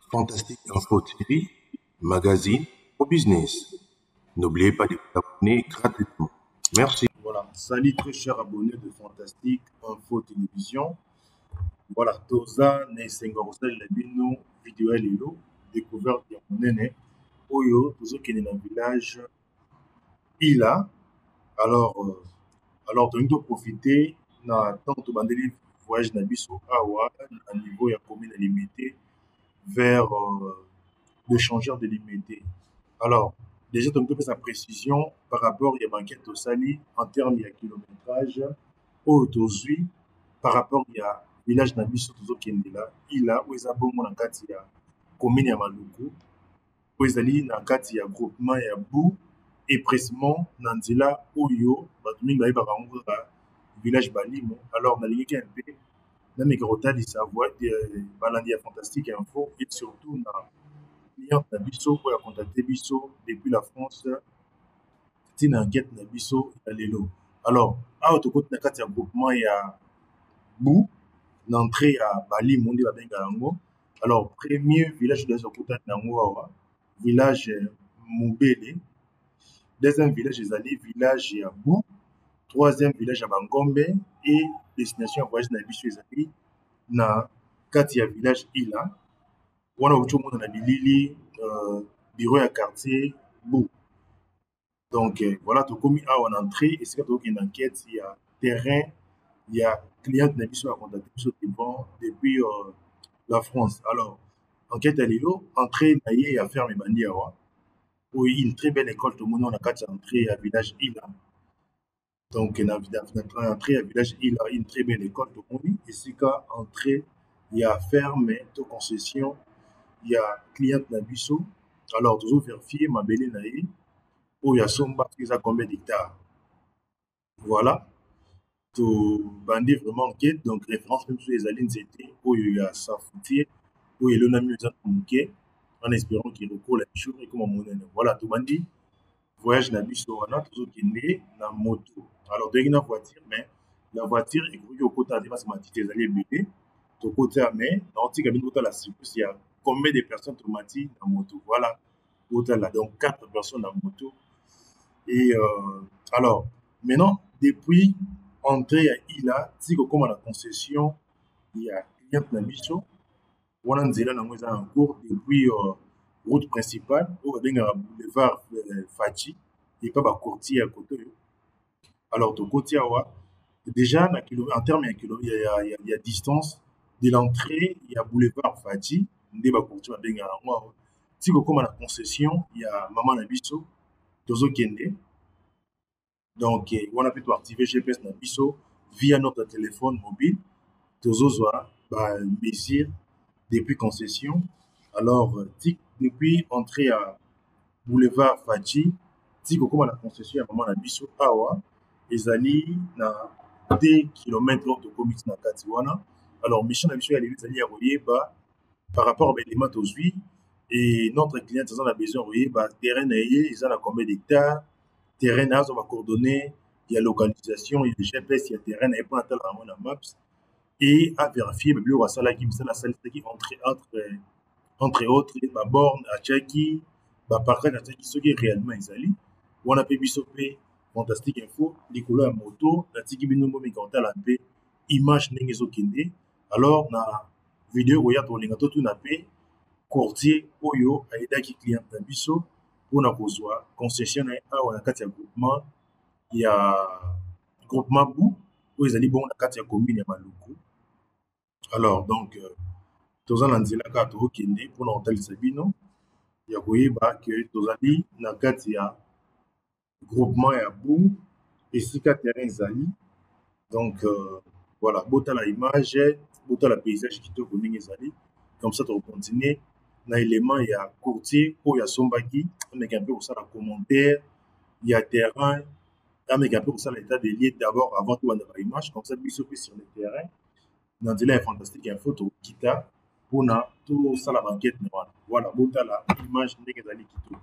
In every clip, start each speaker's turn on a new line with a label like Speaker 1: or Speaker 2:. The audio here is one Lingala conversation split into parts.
Speaker 1: Fantastique Info TV, magazine au business. N'oubliez pas de vous abonner gratuitement. Merci.
Speaker 2: Voilà, salut très chers abonnés de Fantastique Info Télévision. Voilà, Toza Nesenga la bino vidéo lelo découverte ya monene oyo tozokende na village Ila. Alors tolingi profiter na tant tobandeli voyage na biso awa na niveau ya commune limité vers le changeur de limité. Alors déjà tolingi topesa précision par rapport ya banquette tosali en termes ya kilométrage oyo tozwi par rapport ya village na biso tozokende la Ila oyo eza bongo na kati ya commune ya Maluku oyo ezali na kati ya groupement ya Bu et précisément na nzela oyo bato mingi bayebaka yango kaka village Balimo. Alors nalingaki un peu nameka kotalisa balandi ya Fantastique Info et surtout na cliente na biso oyo acontacte biso depuis la France ntina enquête na biso ya lelo. Alors awa tokoti na kati ya groupement ya Bu na entrée ya Balimo nde babenga yango. Alors premier village oyo tozokutana yango awa village Mubele. Deuxième village ezali village ya Bu. Troisième village ya Bangombe et destination ya voyage na biso ezali na kati ya village Ila wana okuti omona na bilili bureau ya quartier Bu. Donc voilà tokomi awa na entrée esika tokokende enquête ya terrain ya cliente na biso ya contacte biso depuis la France. Alors enquête ya lelo entrée na ye ya ferme ebandi awa. Oui, une très belle école, tout le monde a quatre entrées à village Ila. Donc, notre entrée à village Ila, une très belle école, tout le monde. Ici, qu'à entrée, il y a ferme, de concession, il y a cliente Nabiso. Alors, toujours vérifier ma belle naïe, où il y a son bac, il y a combien d'hectares. Voilà. Tout bandit vraiment enquête, donc référence même sur les alines, c'était où il y a sa foutier, où il y a l'onami, en espérant qu'il recourt la chose et comme on voilà tout le dit voyage na biso wana tozokende na moto. Alors toyeki na voiture mais la voiture ekoki okota te parce matiti ezali ebele tokota mais naotika bino kotala surprise ya combien de personnes tomati na moto. Voilà kotala donc 4 personnes na moto et alors maintenant depuis entrée ya Ila ti kokoma na concession ya cliente na biso wana nzela nango eza en cours depuis route principale oyo babengaka boulevard Fachi et pas bacourtier à côté. Alors tokoti awa déjà en termes il y a distance de l'entrée il y a boulevard Fachi nde bacourtier babengaka yango awa ti kokoma na concession ya mama na biso tozokende donc wana mpe toactive GPS na biso via notre téléphone mobile tozozwa mesure depuis concession. Alors, depuis entrée à boulevard Fachi, comme la concession à maman na biso awa, ezali na 2 km de commune na Katiwana. Alors, mission na biso ya leli ezali ya koyeba par rapport à l'élément tozwi et notre client en a besoin koyeba terrain na ye ezala combien d'hectares, terrain na zo ba coordonnées, il y a localisation, il y a GPS, il y a terrain na pour atteindre na maps. Et à vérifier le bureau à Salah qui me la salle qui entre autres ma borne à Tchaki par contre à ce qui est réellement isali on a pu bisoper Fantastique Info les couleurs moto la tiki binomo mais quand la paix image n'engezo kinde alors na vidéo où il y a tout linga tout na paix courtier oyo aida qui client na biso pour na kozwa concession na on a quatre groupement il y a groupement Bu où ils allaient bon na quatre commune ya Maluku. Alors donc toza na nzela kaka tokende mpona kotalisa bino ya koyeba ke tozali na kati ya groupement ya Bu esika terrain ezali donc voilà botala image botala paysage kitoko ndenge ezali comme ça tokocontinue na élément ya courtier oyo asombaki ameka mpe kosala commentaire ya terrain ameka mpe kosala état des lieux d'abord avant tobanda baimage comme ça biso mpe sur le terrain na nzela ya Fantastique Info tokita mpona tosala banquete na wana voilà botala image ndenge ezali kitoko.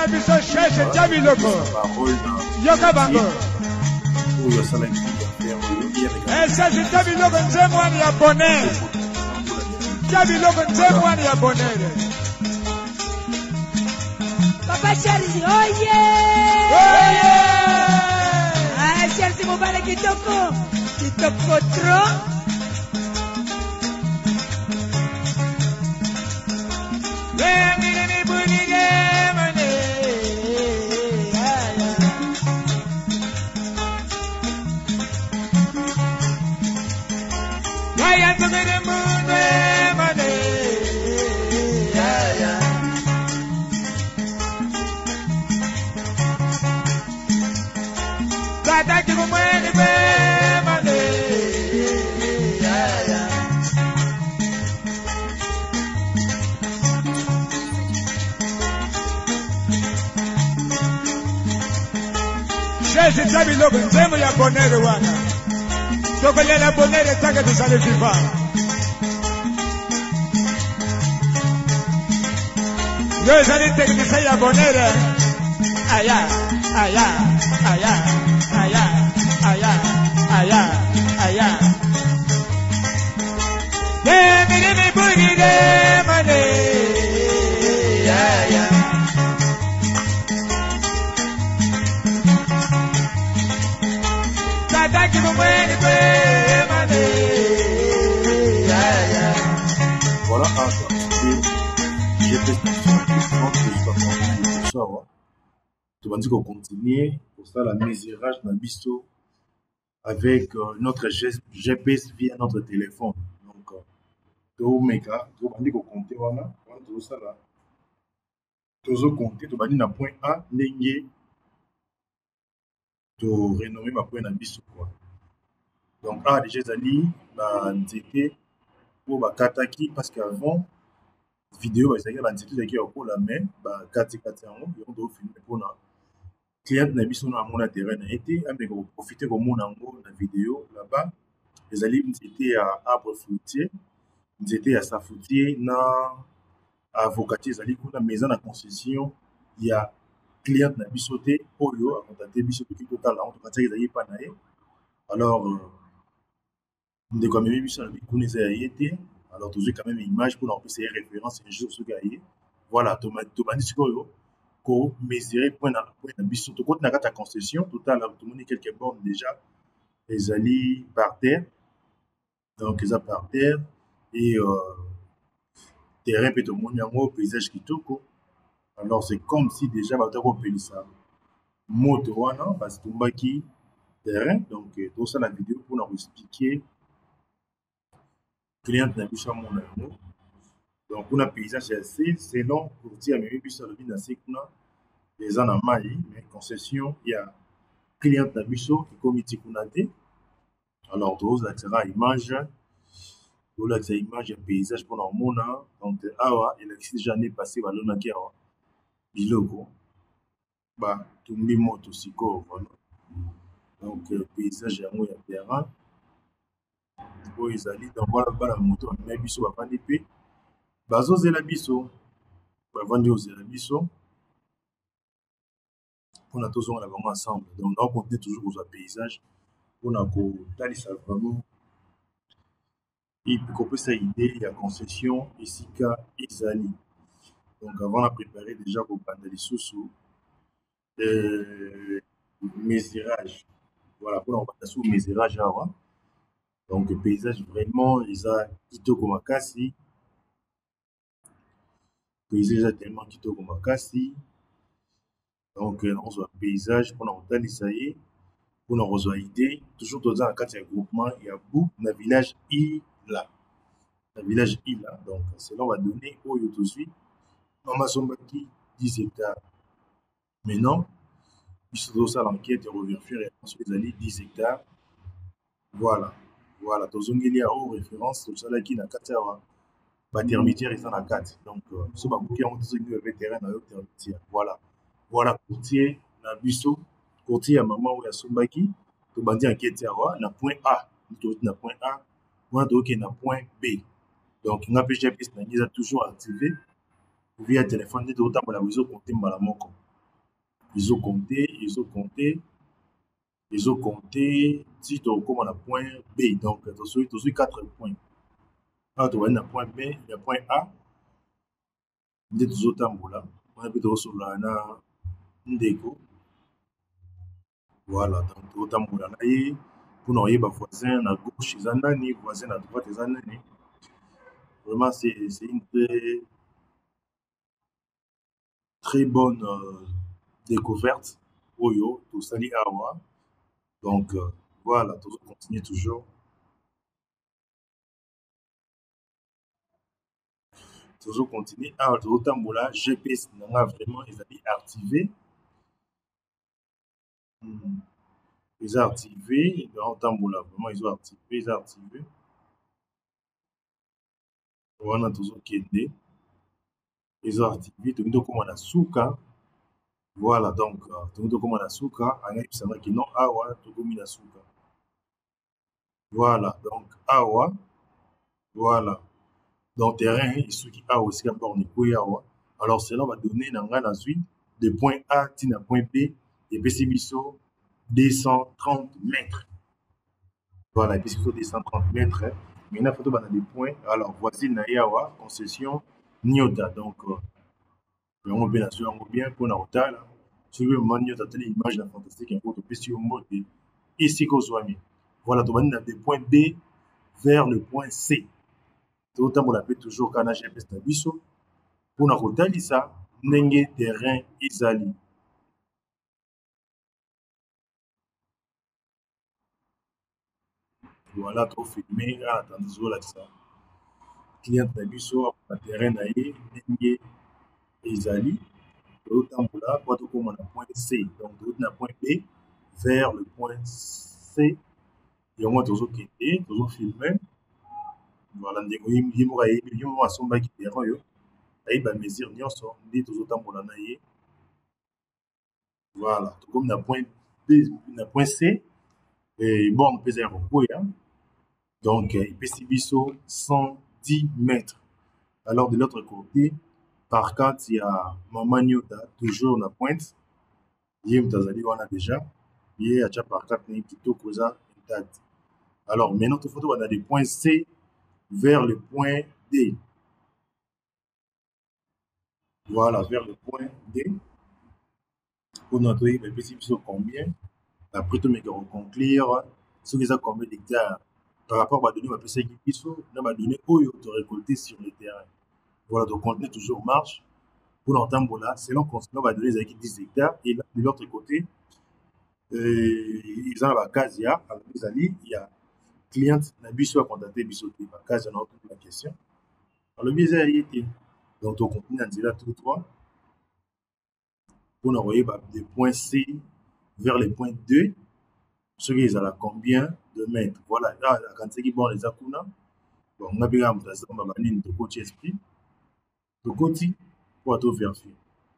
Speaker 3: na biso cherche tia biloko.
Speaker 2: parole
Speaker 3: Yoka bango.
Speaker 2: oyo asalaki affaire oyo
Speaker 3: Cherche tia biloko nzembo wani ya bonheur. Tia biloko nzembo wani ya bonheur.
Speaker 4: Papa Charles, oye!
Speaker 3: Oye!
Speaker 4: Ah, Charles Mobile kitoko. Kitoko trop.
Speaker 3: Cherche tia biloko nzembo ya bonheur wana. Tokolela bonheur etange tozali vivant. Yo ezali technicien ya bonheur. Aya, aya, aya, aya, aya, aya, aya. Demiri buri de mane. Aya.
Speaker 2: voilà tobandi kocontinue kosala mesurage na biso avec notre GPS via notre téléphone. Donc tomeka tobandi kokonte wana tozosala tozokonte tobandi na point A ndenge torenome bapoint na biso quoi. Donc A déjà ezali banzete oyo bakataki parce qu'avant vidéo bazalaki banzete ezalaki ya kokola mais bakatikati yango yango tofilme mpona cliente na biso no amona terrain na ye te ameka koprofite komona yango na vidéo là-bas. Ezali nzete ya arbre fruitier, nzete ya safoutier na avocatier ezali kuna mais eza na concession ya cliente na biso te oyo akontate biso toki totala yango tokatiaki ezali epa na ye. Alors ndeko amemi biso na bikuna eza ya ye te. Alors tozwi quand même image mpona kopesa ye référence un jour soki aye. Voilà tobandi sikoyo komesure point na biso tokoti na kati ya concession totala tomoni quelques bornes déjà ezali par terre. Donc eza par terre et terrain mpe tomoni yango paysage kitoko. Alors c'est comme si déjà bato kopelisa moto wana batombaki terrain. Donc tosala vidéo mpona koexpliquer cliente na biso amona yango. Donc kuna paysage ya se selon courtier amemi biso alobi na se kuna eza na mai mais concession ya cliente na biso ekomi ti kuna te. Alors tozolakisaka image tozolakisa image ya paysage mpona komona. Donc awa elakisi déjà année passé balonaki awa biloko batumbi moto sikoyo voilà. Donc paysage yango ya terrain oyo ezali donc wana bana moto bamemi biso bavandi mpe bazozela biso bavandi ozela biso mpona tozonga na bango ensemble. Donc on continue toujours kozwa paysage mpona kotalisa vraiment kopesa idée ya concession esika ezali. Donc avant na préparer déjà kobanda lisusu mesurage voilà mpona kobanda su mesurage awa. Donc paysage vraiment eza kitoko makasi, paysage eza tellement kitoko makasi. Donc nakozwa paysage mpona kotalisa ye mpona kozwa idée. Toujours toza na kati ya groupement ya bu na village ila na village ila. Donc selon badonné oyo tozwi mama asombaki 10 hectares. Maintenant biso tozosala enquête ya revérifier réponse ezali 10 hectares. Voilà voilà tozongeli ya oyo référence tosalaki na kati awa batermitière eza na kati. Donc so bakoki yango tozongi ave terrain na yo termitière. Voilà voilà courtier na biso courtier ya mama oyo asombaki tobandi enquête awa na point A tokoti na point A wana tokoki na point B. Donc nga mpe GPS na ngai eza toujours activé via téléphone nde tokotambola biso compte mbala moko. ils ont compté, si tu comme à point B, donc tu as 4 points. Ah, tu vois, un point B, il y a point A, tu as tambola, on a plutôt sur la ndeko. Voilà, donc tu as tambola, pour nous, voisin à gauche, ils en ont, voisin à droite, ils en ont. Vraiment, c'est une très bonne découverte. Oyo, tout ça, awa. Donc, voilà, tout continue toujours. Toujours continuer. Ah, tout tambola, GPS, vraiment, ils ont activé. Ils ont activé. Dans tambola, vraiment, ils ont activé. Ils ont activé. Voilà, toujours qui est. Ils ont activé. Tout le monde comme on a souka. Voilà, donc, tout le monde comme on a souka. En fait, c'est vrai que non, awa, tout comme on a souka. Voilà, donc, awa. Voilà. Dans le terrain, il suffit qui A aussi à borne awa. Alors, cela va donner la suite de point A à point B et puis c'est 230 mètres. Voilà, et puis c'est 230 mètres. Maintenant, il faut des points. Alors, voici Nayawa, concession Nyota. Donc, on bien sûr, on bien pour Naota. Si vous voulez, Nyota, telle image fantastique, un peu de plus sur le mode ici qu'au soit mis. Voilà, tu vas des points B vers le point C. Autant on l'appelle toujours quand GPS Nabiso. Pour Naota, ça, Nenge terrain Isali. Voilà, tu filmé, attendez, là, ça. Client Nabiso, terrain Naye, Nenge Isali. Autant là, pour tout comme on a point C. Donc, on a point B vers le point C. Et on va toujours quitter, toujours filmer. Voilà, il y a un sommet qui est là. Il va mesurer, il y a toujours temps pour la naïe. Voilà, tout comme on a point B, on a point C. Et bon, on peut faire un peu. Donc, il peut s'y 110 mètres. Alors, de l'autre côté, par contre, il y a Maman Nyota, toujours la pointe. Il y a déjà. Il y a déjà par contre plutôt causa intact. Alors, maintenant, il faut on a des points C vers le point D. Voilà, vers le point D. Pour notre petit combien. Après, tout le monde conclure. Ce qu'ils ont combien d'hectares par rapport à donner, on va passer on va donner où il faut récolter sur le terrain. Voilà, donc contenu toujours marche. Pour l'entendre là, selon on va donner les 10 hectares. Et là, de l'autre côté, ils ont la case, il y a client na biso a contacté biso te ba case na autre la question. Alors le biais y était. Donc on continue dans là tout droit pour envoyer des points C vers les points 2. Ce qui est à la combien de mètres. Voilà, là quand c'est qui bon les akuna. Bon, on a bien mutaza ba banine de coach esprit. De côté pour tout vérifier.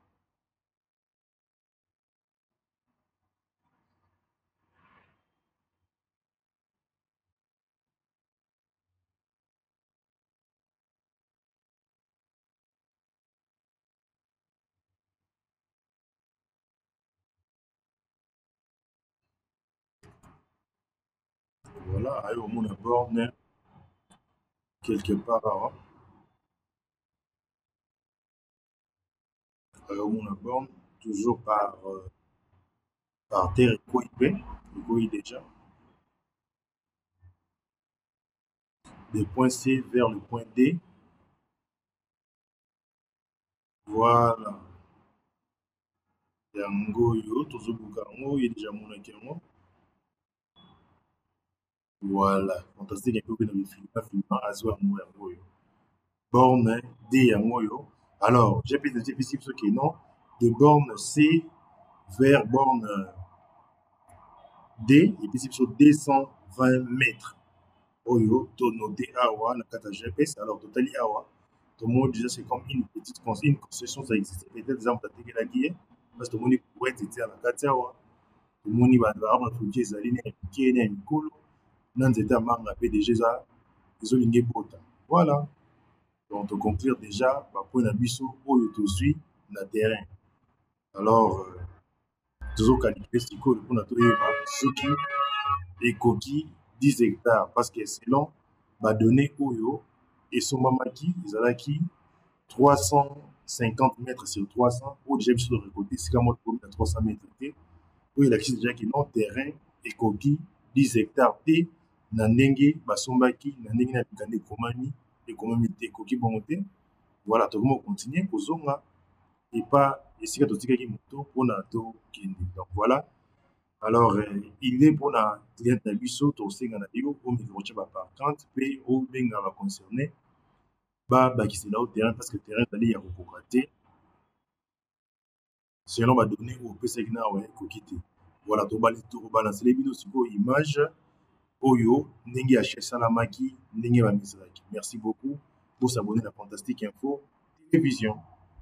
Speaker 2: Voilà, allez au monde à borne quelque part là. Allez au monde à borne toujours par terre et déjà. Des points C vers le point D. Voilà. Yango yo tozobuka yango ye déjà monaki yango. Voilà, fantastique un peu que dans le film azwa yango yo. Borne D yango yo. Alors, j'ai plus de difficile ce qui est non de borne C vers borne D et puis sur 220 mètres. Oyo to noté awa na kata GPS alors totali awa. Tout le monde déjà c'est comme une concession ça existe peut-être exemple d'attaquer la guerre parce que tout le monde pourrait être à la kata awa. Tout le monde va avoir foutu les alliés qui est une cool. Dans état manga PDG ça ils ont ligné bota. Voilà. Donc on conclure déjà par point d'abisso oyo to suit na terrain. Alors toujours calculer ce qu'on a trouvé soki et coquille 10 hectares parce que selon ma donnée Oyo et son mamaki ils ont acquis 350 mètres sur 300 où j'ai besoin de récolter c'est comme à 300 mètres où il a déjà qui non terrain et coquille 10 hectares T na ndenge basombaki na ndenge na bikande komami et komami te coquille bonté voilà tout le monde continue kozonga et pas ici quand on dit qu'il y a moto pour na to donc voilà. Alors, il est pour la cliente d'Abisso, au Sénat, au micro par 30 pays, au Benga va concerner, qui c'est là au terrain, parce que le terrain d'aller à recourater, selon ma donner au PSEGNA, ouais, coquité. Voilà, tout balancer les vidéos sur image, Oyo, Nengi H. Salamaki, Nengi Mamisraki. Merci beaucoup pour s'abonner à la Fantastique Info Télévision.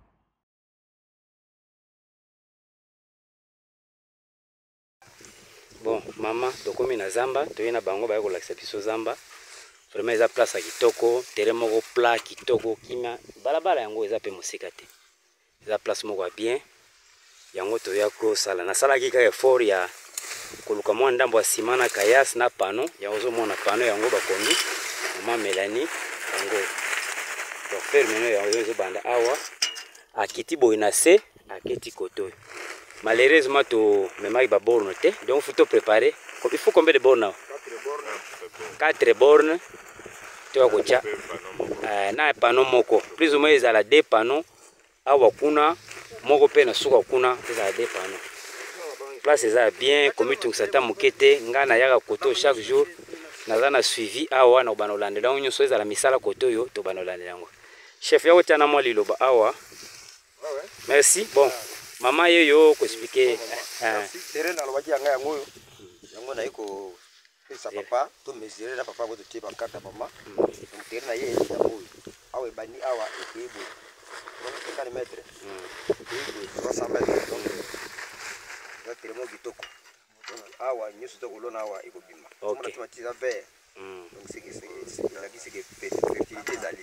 Speaker 5: Bon, maman, tokomi na zamba, toyena bango ba ko lakisa biso zamba. Vraiment eza place à kitoko, terrain moko plat kitoko kima, balabala yango eza pe mosika te. Eza place moko bien. Yango toya ko sala. Na sala ki ka effort ya koluka mwa ndambo ya ciment na kayas na pano, ya ozo mona pano yango bakomi. Maman Mélanie yango. Donc faire meno ya ozo banda awa akiti boyina se, akiti koto. Malheureusement, tu me mailles bornes, donc il faut te préparer. Il faut combien de bornes? 4 bornes. Tu vas coacher. Na panneau moko. Plus ou moins ils ont 2 panneaux. Awa kuna moko pe na suka kuna ils ont 2 panneaux. Place c'est bien. Comme tu sais ta mukete ngana yaka koto chaque jour. Nazana suivi awa na banolande. Donc nous sommes à la misala koto yo to banolande yango. Chef yao tana mo liloba awa. Merci. Bon. Maman yo ko expliquer
Speaker 6: terrain na lobaki yanga yango yango na iko pesa papa to mesurer na papa ko to tie carte papa donc terrain na ye yango awe bani awa ekebo donc 50 mètres 300 mètres donc na terrain mo bitoko awa nyuso to kolona awa iko bima
Speaker 5: OK
Speaker 6: on a vert donc c'est que fertilité zali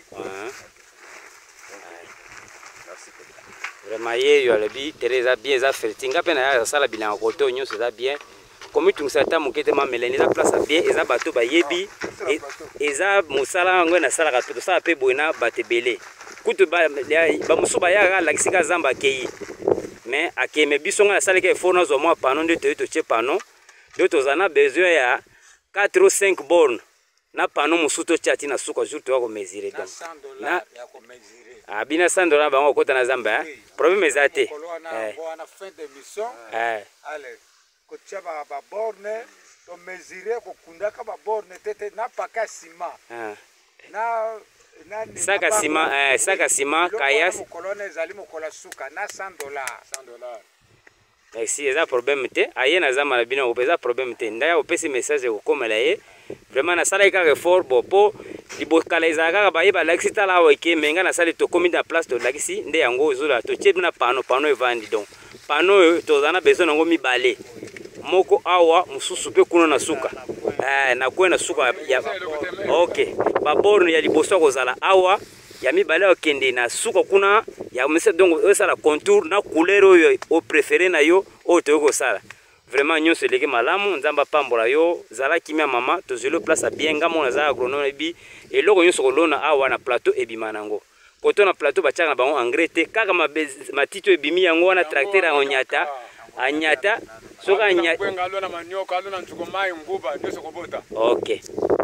Speaker 6: merci.
Speaker 5: Vraiment yo alobi Teresa bien za fertinga pe na ya sala bilan koto nyonso za bien comme tu ngata mokete ma Mélanie za place bien eza bato ba yebi eza musala ngo na sala ka to sala pe boina batebele kutu ba musuba ya la kisika zamba kei mais akeme bisonga na sala ke fona zo mo pano nde to che pano de to zana besoin ya 4 ou 5 bornes na pano musuto chati na suka jour to ko mesurer donc na ya ko mesurer abina $100 bango kota na zamba problème ezate
Speaker 3: na fin de mission allez ko tchaba ba borne to mesurer ko kundaka ba borne tete na paka ciment na
Speaker 5: saka ciment kayas
Speaker 3: kolone ezali mokola suka na $100
Speaker 5: merci eza problème te aye na zamba na bino opeza problème te ndaya opesi message ko komela ye vraiment na sala ka effort bopo libokala ezaka ba yeba laxita la weke menga na sala to komi da place to laxi nde yango zola to chebi na pano evandi donc pano to zana besoin ngo mibale moko awa mususu pe kuno na suka na kwena suka ya OK ba borne ya liboso ko zala awa ya mibale okende na suka kuna ya mese donc osala contour na couleur oyo o préféré na yo o to ko sala vraiment nyonso leki malamu nzamba pambola yo zala kimia mama to zelo place bien nga mona za agronome bi eloko nyonso kolona awa na plateau ebimanango koto na plateau bachaka na bango engrais te kaka matito ebimi yango na tracteur onyata anyata soka anyata
Speaker 3: ngalo manioka alo na nzuko mai nguba nyonso kobota
Speaker 5: OK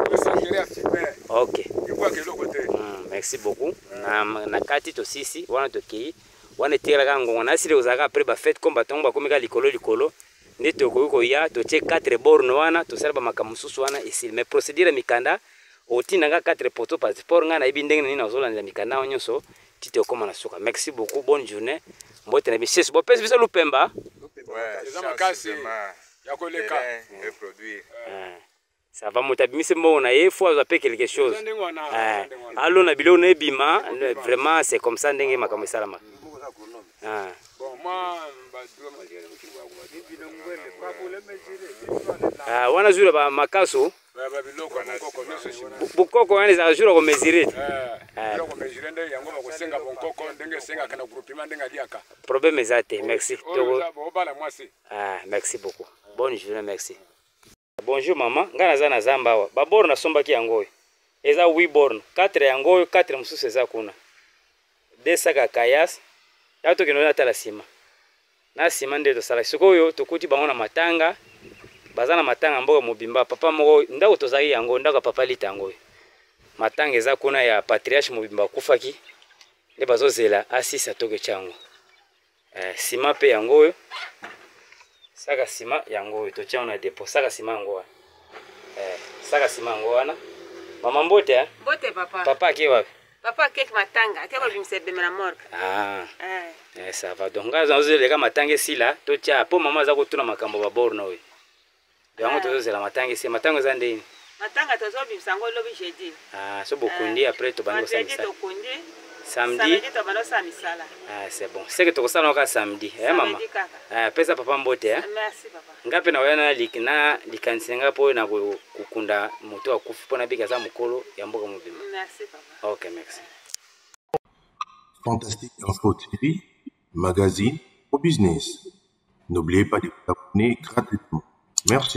Speaker 5: OK merci beaucoup na kati to sisi wana to ki wana tira kango na sire uzaka après ba fête comme batongo bakomeka likolo ndito ko ya to che 4 bornes wana to serba makamususu wana ici mais procédure mikanda otinanga 4 poteaux passeport nga na ibindenge nini nazolanda mikanda onyoso tite koma na suka. Merci beaucoup, bonne journée. Mbote na bisesu bo pesi biso lupemba
Speaker 3: eza makasi ya koleka
Speaker 6: reproduire.
Speaker 5: Ça va motabimisi mbo na ye faut azape quelque chose. Allo na bilo na bima vraiment c'est comme ça ndenge makambo salama.
Speaker 3: Bon moi
Speaker 5: wana zura ba makaso
Speaker 3: ba biloko na koko
Speaker 5: bukoko yani za jura ko mesurer
Speaker 7: mesure nde yango bakosenga bonkoko ndenge esengaka na groupement ndenge aliaka.
Speaker 5: Problème ezate, merci.
Speaker 7: Bobala mwasi.
Speaker 5: Ah, merci beaucoup. Bonne journée, merci. Bonjour maman, nga naza na zamba awa. Babor nasombaki yango oyo. Eza 8 borne, 4 yango oyo, 4 mosusu eza kuna. 2 saka kayas. Ya tokende na tala sima. Na sima nde tosala. Sikoyo tokuti bango na matanga. Baza na matanga mboka mobimba. Papa moko ndako tozaki yango, ndako papa lita yango oyo. Matanga eza kuna ya patriarche mobimba kufaki. Nde bazozela asisa toke chango. Sima pe yango oyo. Saka sima yango oyo totia na depot. Saka sima yango wana. Saka sima yango wana. Mama mbote ha?
Speaker 8: Mbote papa.
Speaker 5: Papa ake wapi?
Speaker 8: Papa kek matanga. Ake kolbimisa bemela morgue.
Speaker 5: Ah. Ça va. Donc ngaza ozoleka matanga sila totia po mama za kotuna makambo ba borno oyo. Yango tozozela matanga si matanga za ndeni.
Speaker 8: Matanga tozobimisa ngo lobi jeudi.
Speaker 5: Ah, so bokundi après to bando samedi. Samedi to bando samisala. Ah, c'est bon. C'est que to kosala ka samedi. Maman. Pesa papa mbote
Speaker 8: Merci papa.
Speaker 5: Ngape na wana likina likansenga po na kukunda moto akufu pona bika za mukolo ya mboka mobimba.
Speaker 8: Merci papa.
Speaker 5: OK, merci.
Speaker 1: Fantastique Info TV, magazine au business. N'oubliez pas de vous abonner gratuitement. Merci.